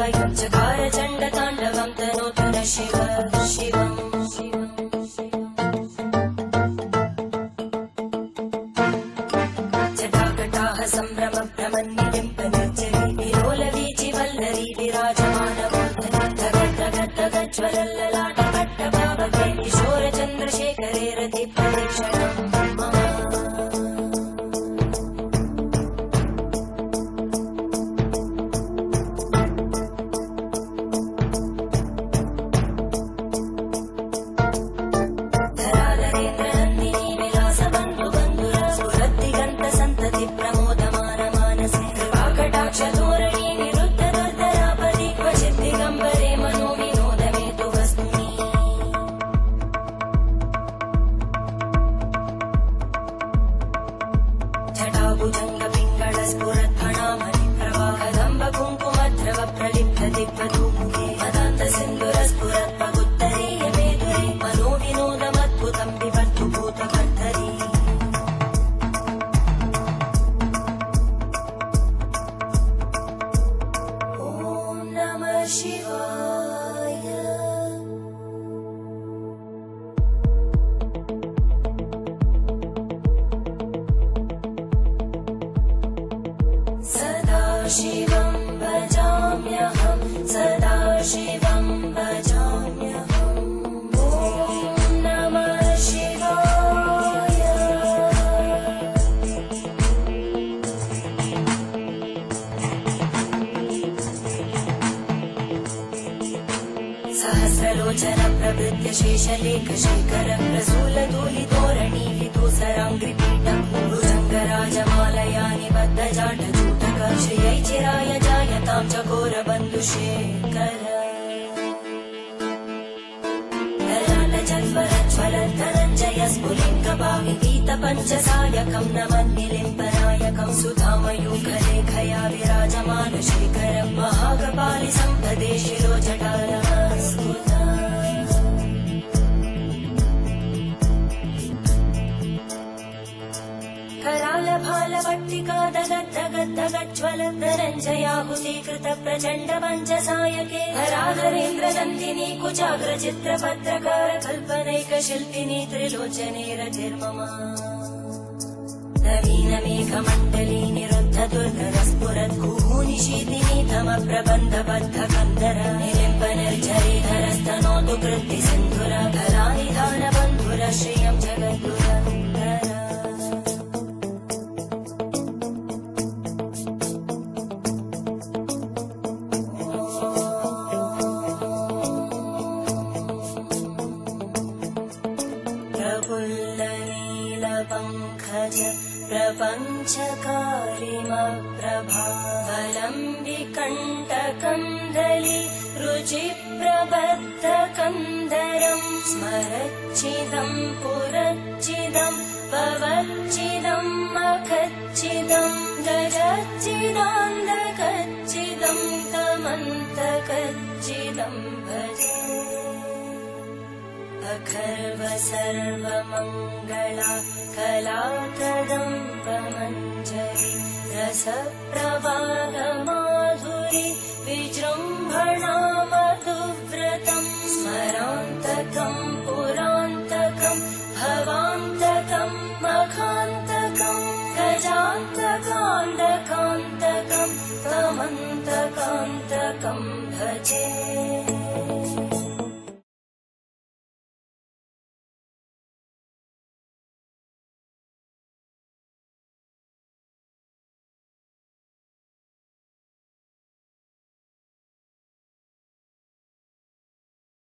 स्वयं चकार चण्डताण्डवं तनोतु न शिव शिवम् जटाकटाः सम्भ्रम भ्रमन्निलिम्पनिर्जरी विलोलवीचि वल्लरी विराजमानमूर्धनि धगद्धगद्धगज्ज्वलल्ललाटपट्टपावके किशोरचन्द्रशेखरे रतिप्रदक्षिणम् शिवं भजाम्यहं सदा शिवं भजाम्यहम् ॐ नमः शिवाय सहस्रलोचन प्रभृत्य शेषलेखशेखर प्रसूलधूलितोरणी विदूसराङ्घ्रिपीठं भुजङ्गराजमालया निबद्धजाटजूटक श्रियै चिराय जायतां चकोरबन्धुशेखर ललाटजल्परज्ज्वलद्धनञ्जय स्फुलिङ्गभाविगीतपञ्चसायकं नमन्निलिम्पनायकं सुधामयूखलेखया विराजमानशेखरं महाकपालि सम्पदे शिरोजटालस्फुटम् करालभालवट्टिका दगद्धगद्धगज्ज्वलद्धनञ्जयाहुतीकृत प्रचण्ड पञ्चसायके हराधरेन्द्रनन्दिनी कुचाग्रचित्रपत्रकार कल्पनैकशिल्पिनी त्रिलोचने रतिर्मम नवीनमेघमण्डली निरुद्ध दुर्धरस्फुरद्गुहूनिशीतिनी तमप्रबन्धबद्धकन्धर निलिम्पनिर्झरीधरस्तनोतु कृत्तिसिन्धुर फलानिधानबन्धुर श्रियं जगद्गुरन्धर प्रपञ्चकारिमप्रभावलम्बिकण्टकन्दली रुचिप्रबद्धकन्दरं स्मरच्चिदं पुरच्चिदं भवच्चिदं मखच्चिदं गजच्चिदान्धकच्चिदं तमन्तकच्चिदं भजे अखर्व सर्वमङ्गला कलाकदम्बमञ्जरी रसप्रवाहमाधुरी विजृम्भणा मधुव्रतं स्मरान्तकं पुरान्तकं भवान्तकं मखान्तकं गजान्तकान्तकान्तकं तमन्तकान्तकं भजे